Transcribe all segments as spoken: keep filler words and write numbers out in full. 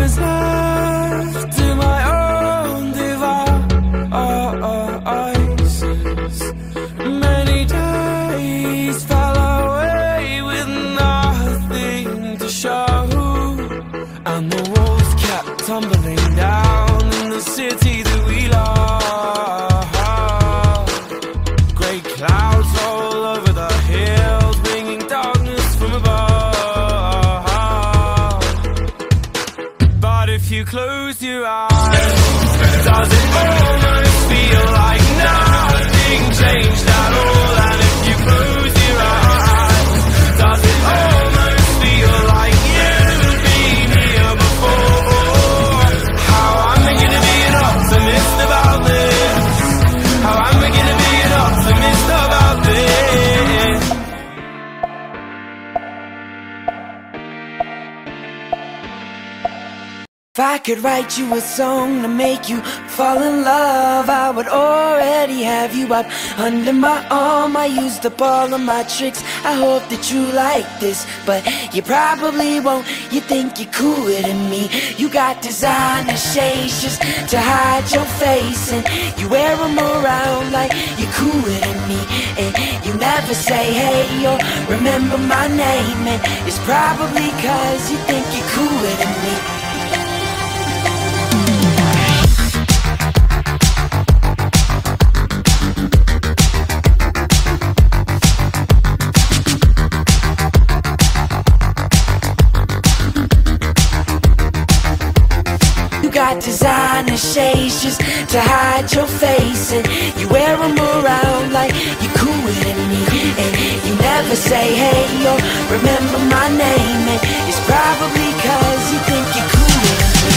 was left to my own devices. Many days fell away with nothing to show, and the walls kept tumbling down in the city that we love. Grey clouds all over the hills, bringing darkness from above. But if you close your eyes, does it almost feel like nothing changed at all? And if you close your eyes, does it almost feel like you've been here before? How am I gonna be an optimist about this? How am I gonna be an optimist about this? If I could write you a song to make you fall in love, I would already have you up under my arm. I used up all of my tricks, I hope that you like this, but you probably won't. You think you're cooler than me. You got designer shades just to hide your face, and you wear them around like you're cooler than me. And you never say hey or remember my name, and it's probably cause you think you're cooler than me. Got designer shades just to hide your face, and you wear them around like you're cooler than me. And you never say hey or remember my name, and it's probably cause you think you're cooler than me.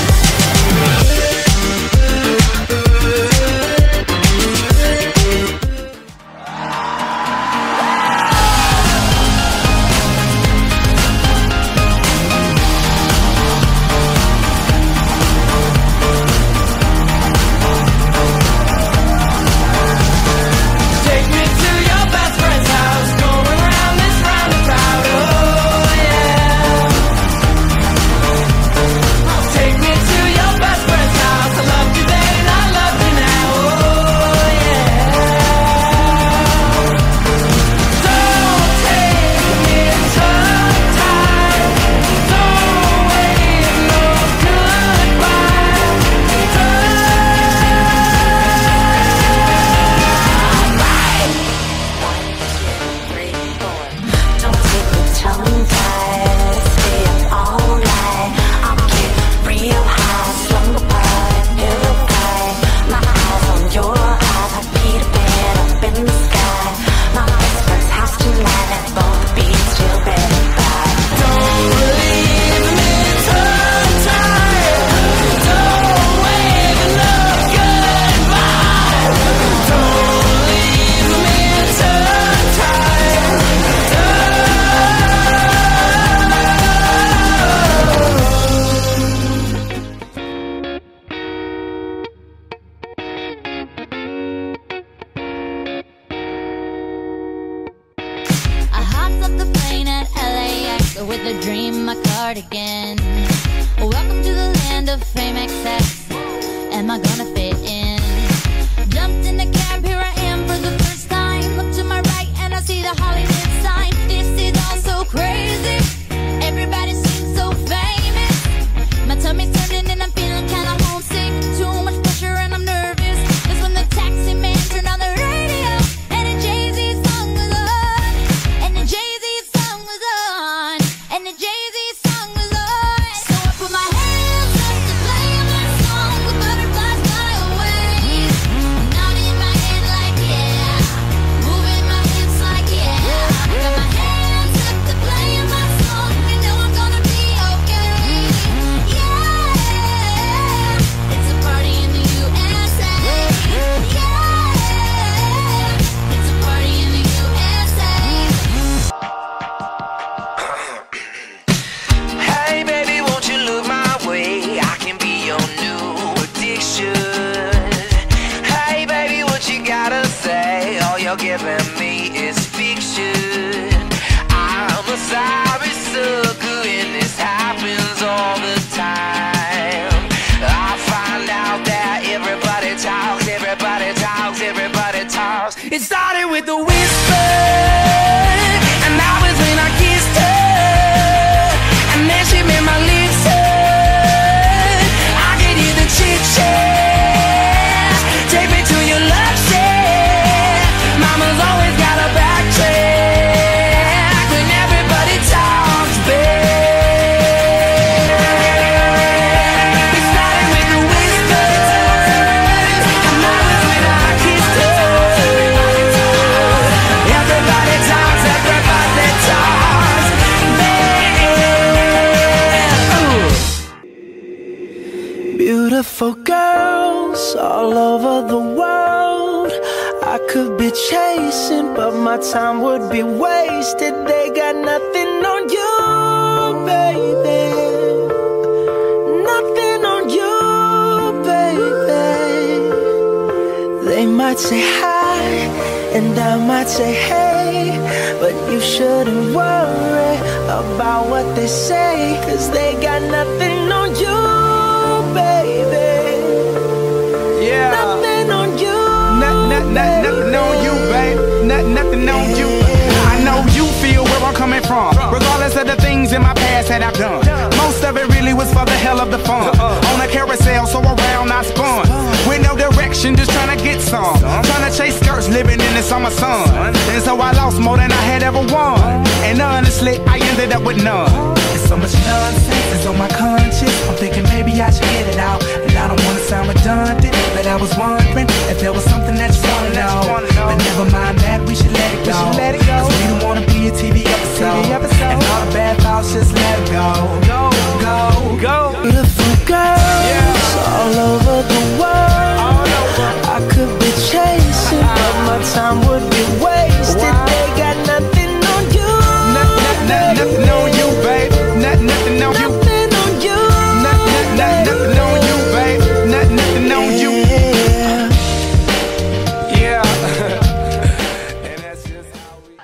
I'm a sorry sucker and this happens all the time. Beautiful girls all over the world I could be chasing, but my time would be wasted. They got nothing on you, baby. Nothing on you, baby. They might say hi, and I might say hey, but you shouldn't worry about what they say, cause they got nothing on you, baby. Yeah. Nothing on you. Not, not, not, nothing on you, babe. Not, nothing on you. I know you feel where I'm coming from, regardless of the things in my past that I've done. Most of it really was for the hell of the fun. On a carousel, so around I spun, with no direction, just trying to get some. Trying to chase skirts, living in the summer sun. And so I lost more than I had ever won. And honestly, I ended up with none. There's so much nonsense is on my conscience. I'm thinking maybe I should get it out. And I don't want to sound redundant, but I was wondering if there was something that you want to know. But never mind that, we should let it go. Cause we don't want to be a T V episode. And all the bad thoughts, just let it go. Go, go, go. Beautiful girls all over the world I could be chasing, but my time would be wasted. They got nothing on you. Nothing on you, babe. Nothing on you. Nothing on you. Nothing on you, babe. Nothing on you. Yeah. And that's just how we.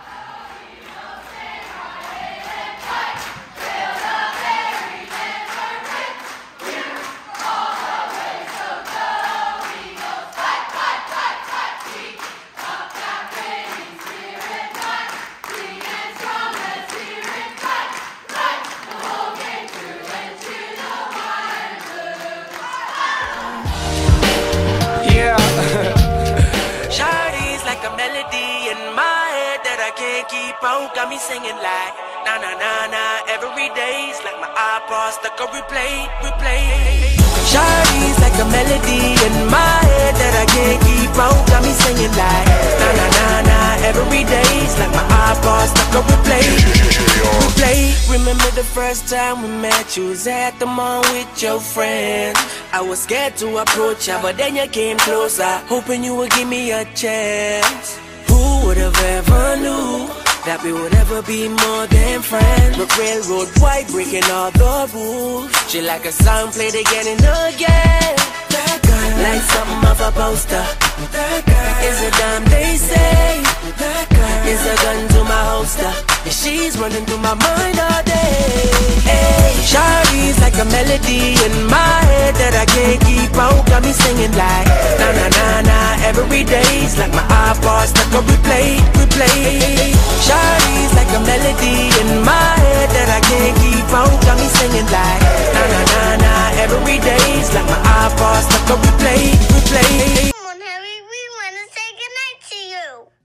Shawty's like a melody in my head that I can't keep out. Got me singing like na na na na every day's like my iPod stuck on replay, replay. Shawty's like a melody in my head that I can't keep out. Got me singing like na na na na every day's like my iPod stuck on replay, replay. Remember the first time we met, you was at the mall with your friends. I was scared to approach ya, but then you came closer, hoping you would give me a chance. Who would have ever knew that we would ever be more than friends? But railroad white breaking all the rules. She like a song played again and again. That girl, like something off a poster. That girl is a dime, they say. That girl is a gun to my holster. And she's running through my mind all day. Hey, Shawty's like a melody in my head that I can't keep out. Got me singing like na na na na every day's like my iPod stuck on replay, replay. Shawty's like a melody in my head that I can't keep out. Got me singing like na na na na every day's like my iPod stuck on replay, replay. Come on, Harry, we want to say goodnight to you.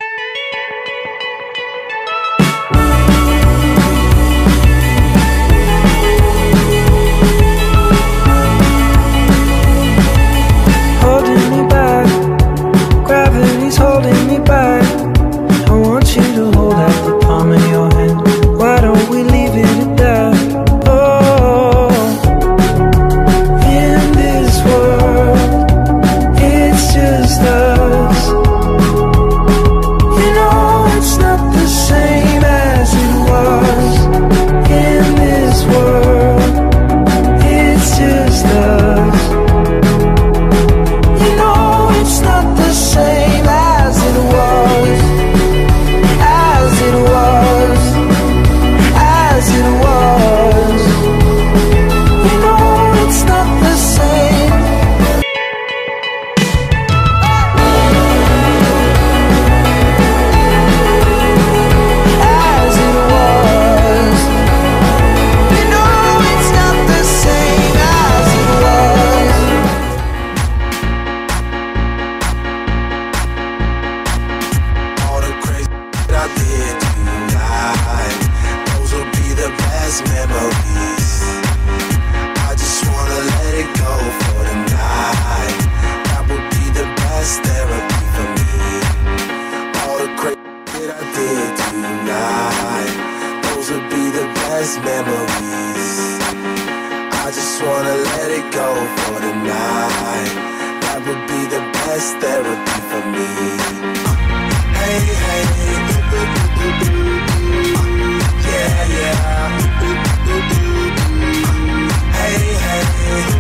Holding me back, gravity's holding me back. I want you to hold out the palm of your hand. Why don't we leave it at that? Oh, let it go for the night. That would be the best therapy for me. Hey, hey, yeah, yeah. Hey, hey.